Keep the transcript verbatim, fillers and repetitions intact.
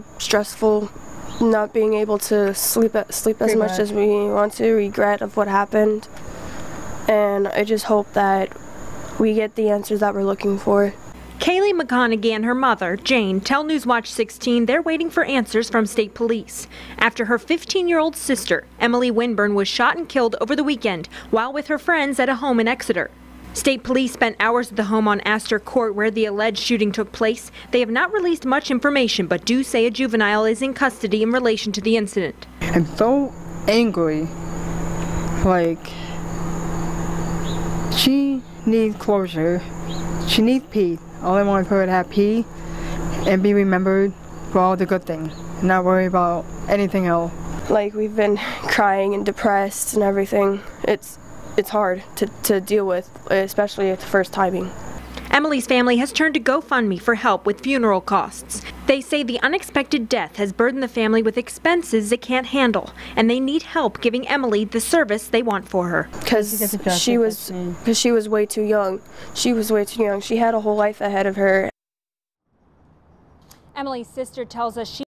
Stressful, not being able to sleep sleep as much as we want to, regret of what happened, and I just hope that we get the answers that we're looking for. Kaylee McConaughey and her mother, Jane, tell Newswatch sixteen they're waiting for answers from state police after her fifteen-year-old sister, Emily Winburn, was shot and killed over the weekend while with her friends at a home in Exeter. State police spent hours at the home on Astor Court where the alleged shooting took place. They have not released much information, but do say a juvenile is in custody in relation to the incident. I'm so angry. Like, she needs closure. She needs peace. All I want her to have peace and be remembered for all the good things, and not worry about anything else. Like, we've been crying and depressed and everything. It's it's hard to, to deal with, especially at the first timing. Emily's family has turned to GoFundMe for help with funeral costs. They say the unexpected death has burdened the family with expenses they can't handle, and they need help giving Emily the service they want for her. Because she was, because she was way too young. She was way too young. She had a whole life ahead of her. Emily's sister tells us she